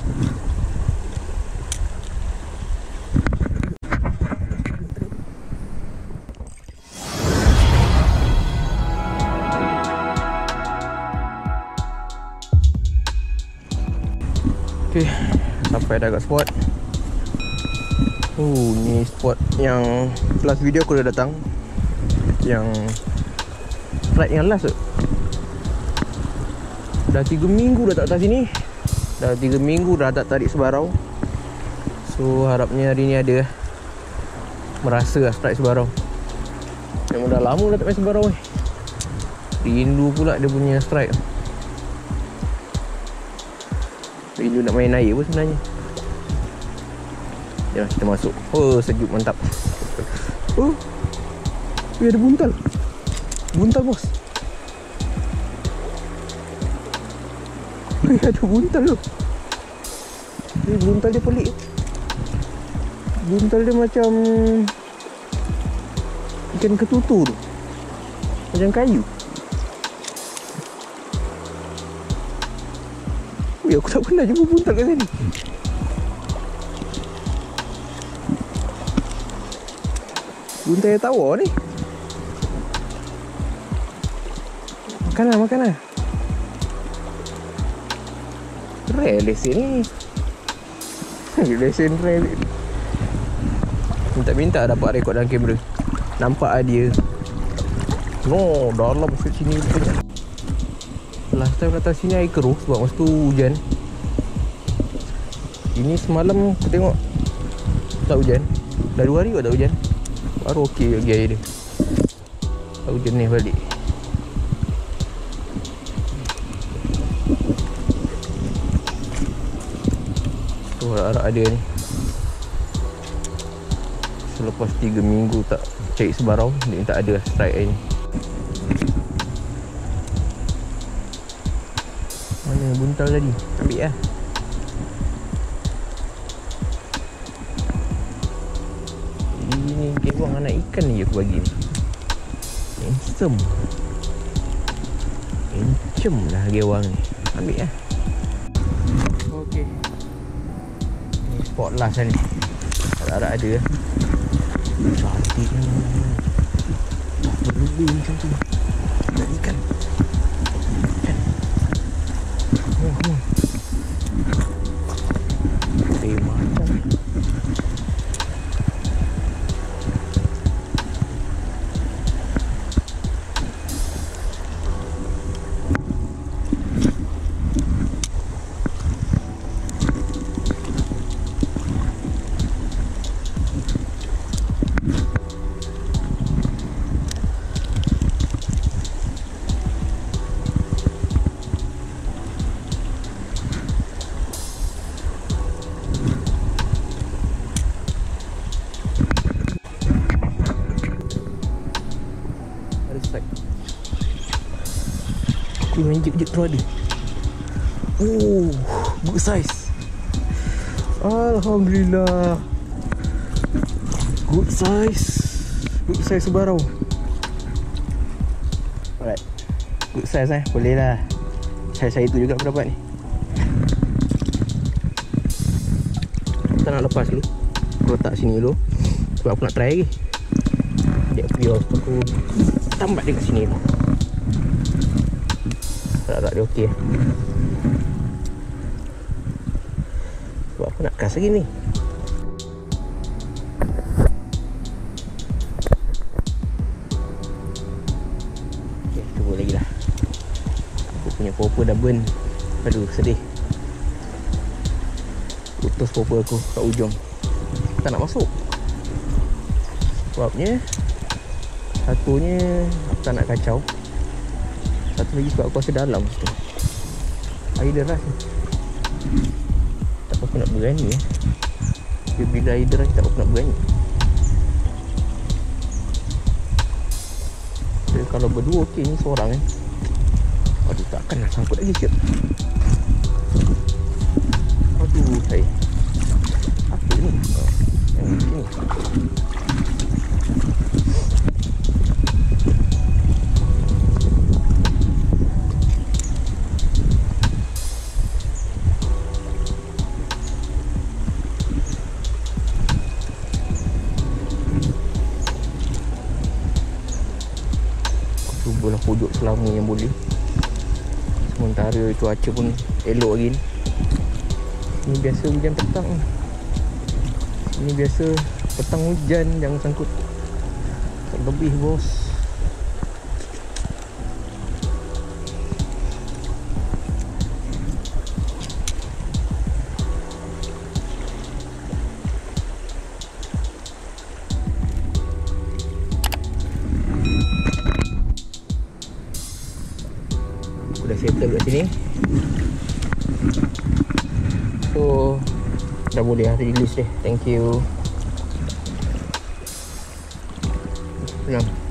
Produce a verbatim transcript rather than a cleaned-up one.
Okay, sampai dah kat spot. Oh, ni spot yang last video aku dah datang. Yang strike yang last tu. Dah tiga minggu dah tak atas sini. Dah tiga minggu dah tak tarik sebarau. So harapnya hari ni ada merasa lah strike sebarau. Memang dah lama dah tak main sebarau ni. Rindu pula dia punya strike. Rindu nak main air pun sebenarnya. Jom kita masuk. Oh, sejuk mantap. Oh, weh, ada buntal. Buntal bos. Weh, ada buntal tu. Weh, buntal dia pelik. Buntal dia macam ikan ketutu tu. Macam kayu. Weh, aku tak pernah jumpa buntal kat sini. Buntal yang tawar ni. Makan lah, makan lah. Rare lesen ni. Lesen rare. Minta-minta dapat rekod dalam kamera. Nampak lah dia. No, dalam kat sini punya. Last time datang sini air keruh sebab masa tu hujan. Ini semalam aku tengok tak hujan. Dah dua hari kot tak hujan. Baru okey lagi air dia. Tak hujan ni balik. Tu harap-harap ada ni. Selepas tiga minggu tak cari sebarau, dia tak ada strike air ni. Mana buntal tadi? Ambil lah. Ini kewang anak ikan ni aku bagi ni. Handsome. Handsome lah kewang ni. Ambil lah. Okey. Ni spot last ni. Harap-harap ada lah. Cantik ni. Tak berlebih macam tu. Nak ikan. Aku main jek-jek tu ada. Oh, good size. Alhamdulillah. Good size. Good size sebarau. Alright. Good size eh, boleh lah. Saya-saya tu juga aku dapat ni. Kita nak lepas dulu. Aku letak sini dulu sebab aku nak try lagi. Dia biar aku tambah dia kat sini tu. Tak dia okey. Sebab aku nak kas lagi ni. Okay, cuba lagi lah. Aku punya popper dah burn. Aduh, sedih. Putus popper aku kat ujung. Tak nak masuk. Sebabnya satunya aku tak nak kacau. Satu lagi sebab aku rasa dalam situ. Air deras ni. Tak apa nak berani eh. Bila air deras tak apa nak berani. Jadi kalau berdua okey ni seorang eh. Aduh, takkan nak sangkut lagi siap. Aduh, hai. Apa ni? Oh, yang ni. pojok selama yang boleh. Sementara cuaca pun elok lagi ni. Ni biasa hujan petang. Ini biasa petang hujan, jangan sangkut. Tak lebih bos. Aku dah settle kat sini. So dah boleh lah release deh. Thank you. Senang.